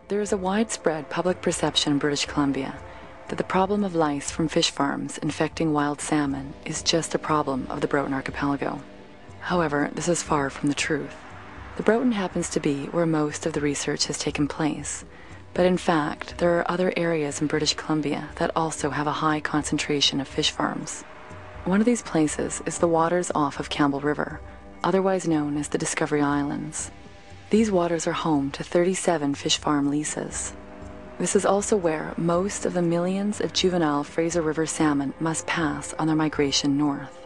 There is a widespread public perception in British Columbia that the problem of lice from fish farms infecting wild salmon is just a problem of the Broughton Archipelago. However, this is far from the truth. The Broughton happens to be where most of the research has taken place, but in fact, there are other areas in British Columbia that also have a high concentration of fish farms. One of these places is the waters off of Campbell River, otherwise known as the Discovery Islands. These waters are home to 37 fish farm leases. This is also where most of the millions of juvenile Fraser River salmon must pass on their migration north.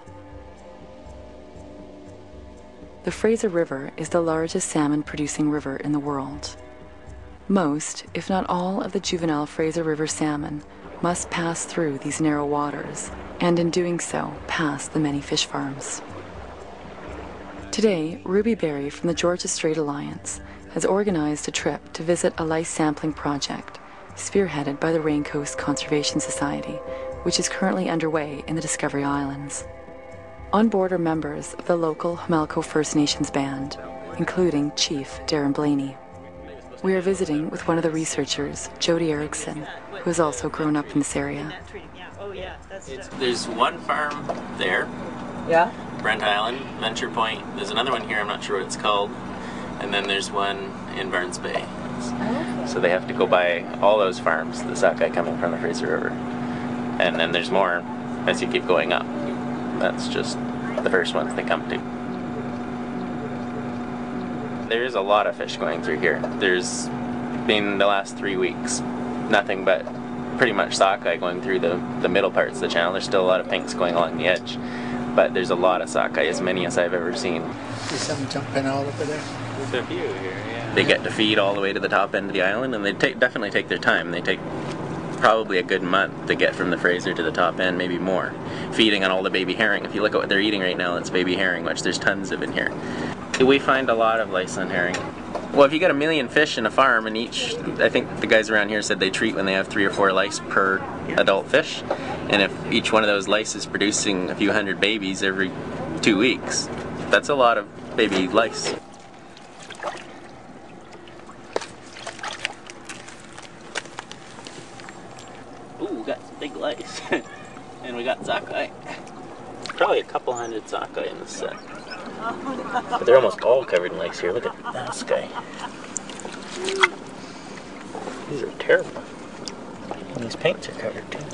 The Fraser River is the largest salmon-producing river in the world. Most, if not all, of the juvenile Fraser River salmon must pass through these narrow waters, and in doing so, pass the many fish farms. Today, Ruby Berry from the Georgia Strait Alliance has organized a trip to visit a lice sampling project spearheaded by the Rain Coast Conservation Society, which is currently underway in the Discovery Islands. On board are members of the local Hamalco First Nations band, including Chief Darren Blaney. We are visiting with one of the researchers, Jody Erickson, who has also grown up in this area. There's one farm there. Yeah? Brent Island, Venture Point. There's another one here, I'm not sure what it's called. And then there's one in Barnes Bay. So they have to go by all those farms, the sockeye coming from the Fraser River. And then there's more as you keep going up. That's just the first ones they come to. There's a lot of fish going through here. There's been the last 3 weeks nothing but pretty much sockeye going through the middle parts of the channel. There's still a lot of pinks going along the edge. But there's a lot of sockeye, as many as I've ever seen. See some jumping all over there? There's a few here, yeah. They get to feed all the way to the top end of the island, and they definitely take their time. They take probably a good month to get from the Fraser to the top end, maybe more. Feeding on all the baby herring. If you look at what they're eating right now, it's baby herring, which there's tons of in here. We find a lot of lice on herring. Well, if you got 1 million fish in a farm, and each, I think the guys around here said they treat when they have 3 or 4 lice per adult fish, and if each one of those lice is producing a few hundred babies every 2 weeks, that's a lot of baby lice. Ooh, we got some big lice. And we got sockeye. Probably a couple hundred sockeye in this set. But they're almost all covered in lice here. Look at this guy. These are terrible. And these paints are covered too.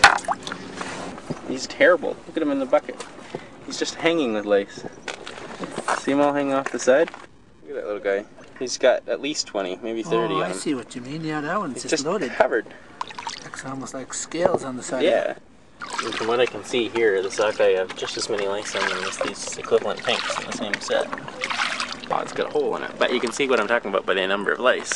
He's terrible. Look at him in the bucket. He's just hanging with lice. See him all hanging off the side? Look at that little guy. He's got at least 20, maybe 30 on him. I see what you mean. Yeah, that one's just loaded. Covered. It's almost like scales on the side. Yeah. And from what I can see here, the sockeye have just as many lice on them as these equivalent pinks in the same set. Oh, it's got a hole in it. But you can see what I'm talking about by the number of lice.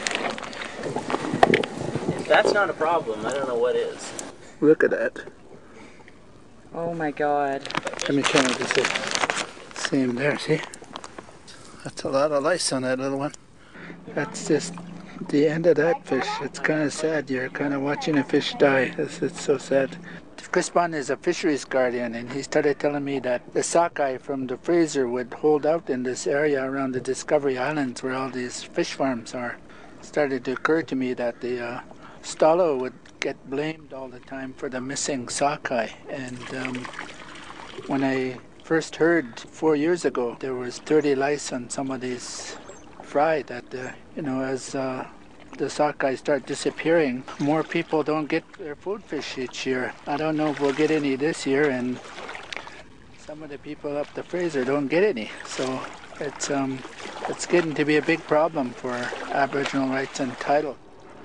If that's not a problem, I don't know what is. Look at that. Oh my God. Let me kind of just see him there, see? That's a lot of lice on that little one. That's just the end of that fish. It's kind of sad. You're kind of watching a fish die. It's so sad. Chris Bond is a fisheries guardian, and he started telling me that the sockeye from the Fraser would hold out in this area around the Discovery Islands where all these fish farms are. It started to occur to me that the Stalo would get blamed all the time for the missing sockeye. And when I first heard 4 years ago there was 30 lice on some of these fry, that as the sockeye start disappearing, more people don't get their food fish each year. I don't know if we'll get any this year, and some of the people up the Fraser don't get any. So it's getting to be a big problem for Aboriginal rights and title.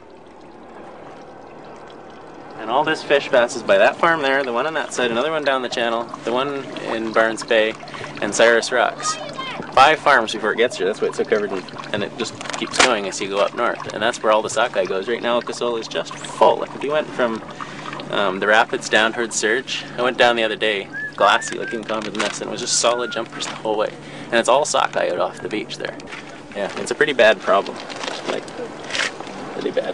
And all this fish passes by that farm there, the one on that side, another one down the channel, the one in Barnes Bay, and Cyrus Rocks. 5 farms before it gets here. That's why it's so covered in, and it just keeps going as you go up north. And that's where all the sockeye goes. Right now, Casole is just full. Like if you went from the rapids down towards Surge, I went down the other day, glassy looking common mess, and it was just solid jumpers the whole way. And it's all sockeye out off the beach there. Yeah, it's a pretty bad problem. Like, really bad.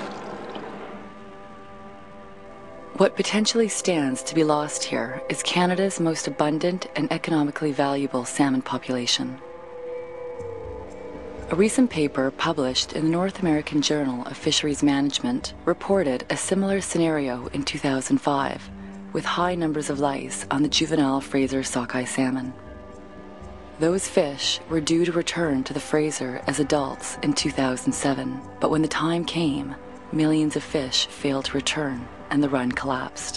What potentially stands to be lost here is Canada's most abundant and economically valuable salmon population. A recent paper published in the North American Journal of Fisheries Management reported a similar scenario in 2005, with high numbers of lice on the juvenile Fraser Sockeye salmon. Those fish were due to return to the Fraser as adults in 2007, but when the time came, millions of fish failed to return and the run collapsed.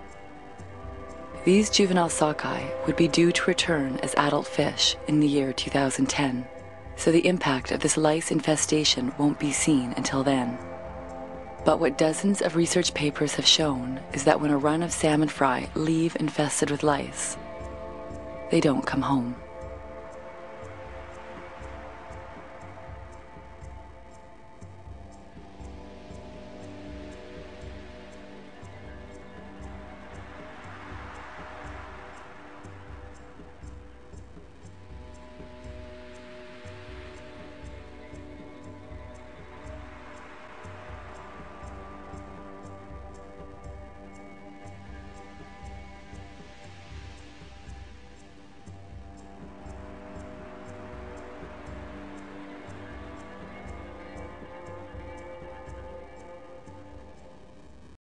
These juvenile sockeye would be due to return as adult fish in the year 2010, so the impact of this lice infestation won't be seen until then. But what dozens of research papers have shown is that when a run of salmon fry leave infested with lice, they don't come home.